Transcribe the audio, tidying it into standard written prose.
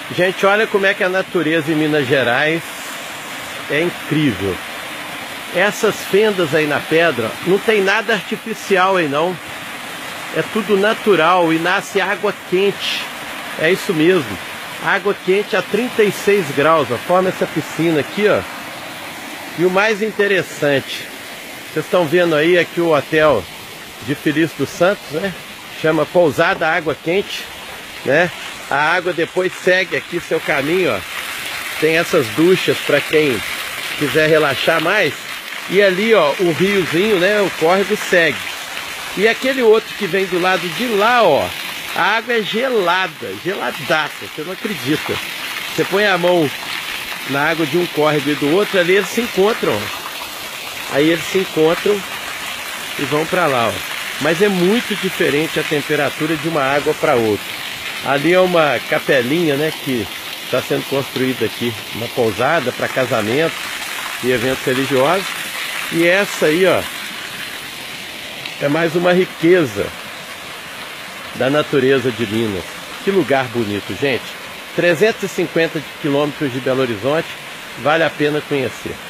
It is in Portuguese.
Gente, olha como é que a natureza em Minas Gerais é incrível. Essas fendas aí na pedra, não tem nada artificial aí não. É tudo natural e nasce água quente. É isso mesmo. Água quente a 36 graus, ó. Forma essa piscina aqui, ó. E o mais interessante, vocês estão vendo aí aqui o hotel de Felício dos Santos, né? Chama Pousada Água Quente, né? A água depois segue aqui seu caminho, ó. Tem essas duchas para quem quiser relaxar mais. E ali, ó, o riozinho, né? O córrego segue. E aquele outro que vem do lado de lá, ó, a água é gelada, geladaça, você não acredita. Você põe a mão na água de um córrego e do outro, ali eles se encontram, ó. Aí eles se encontram e vão para lá, ó. Mas é muito diferente a temperatura de uma água para outra. Ali é uma capelinha, né, que está sendo construída aqui, uma pousada para casamento e eventos religiosos. E essa aí, ó, é mais uma riqueza da natureza de Minas. Que lugar bonito, gente. 350 quilômetros de Belo Horizonte, vale a pena conhecer.